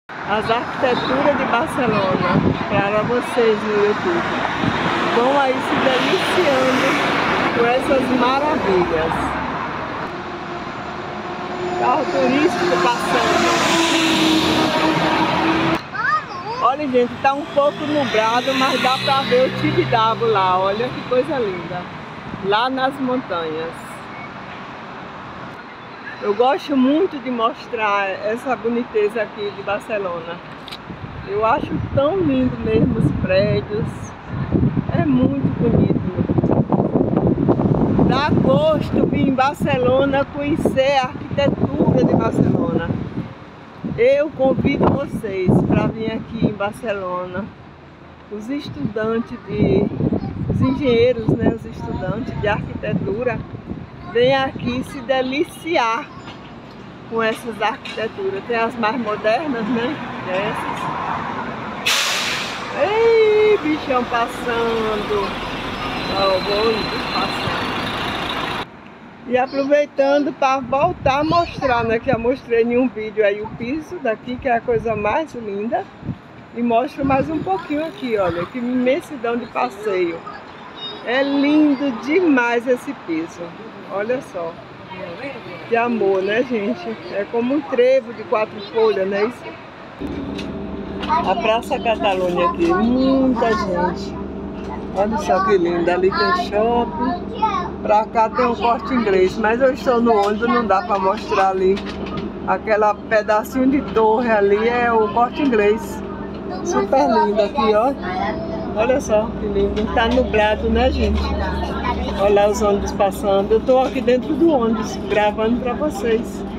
As arquiteturas de Barcelona para vocês no YouTube. Vão aí se deliciando com essas maravilhas. Carro turístico passando. Olha, gente, tá um pouco nublado, mas dá para ver o Tibidabo lá. Olha que coisa linda. Lá nas montanhas. Eu gosto muito de mostrar essa boniteza aqui de Barcelona. Eu acho tão lindo mesmo os prédios. É muito bonito. Dá gosto vir em Barcelona conhecer a arquitetura de Barcelona. Eu convido vocês para vir aqui em Barcelona. Os estudantes os engenheiros, né, os estudantes de arquitetura, vem aqui se deliciar com essas arquiteturas. Tem as mais modernas, né? Essas. Ei, bichão passando. Ó, o ônibus passando. E aproveitando para voltar a mostrar, né? Que eu mostrei em um vídeo aí o piso daqui, que é a coisa mais linda. E mostro mais um pouquinho aqui, olha, que imensidão de passeio. É lindo demais esse piso. Olha só. Que amor, né, gente? É como um trevo de 4 folhas, não é isso? A Praça Catalunha aqui, muita gente. Olha só que lindo. Ali tem shopping. Pra cá tem um Corte Inglês. Mas eu estou no ônibus, não dá pra mostrar ali. Aquela pedacinho de torre ali é o Corte Inglês. Super lindo aqui, ó. Olha só que lindo. Tá nublado, né, gente? Olha lá os ônibus passando. Eu tô aqui dentro do ônibus gravando pra vocês.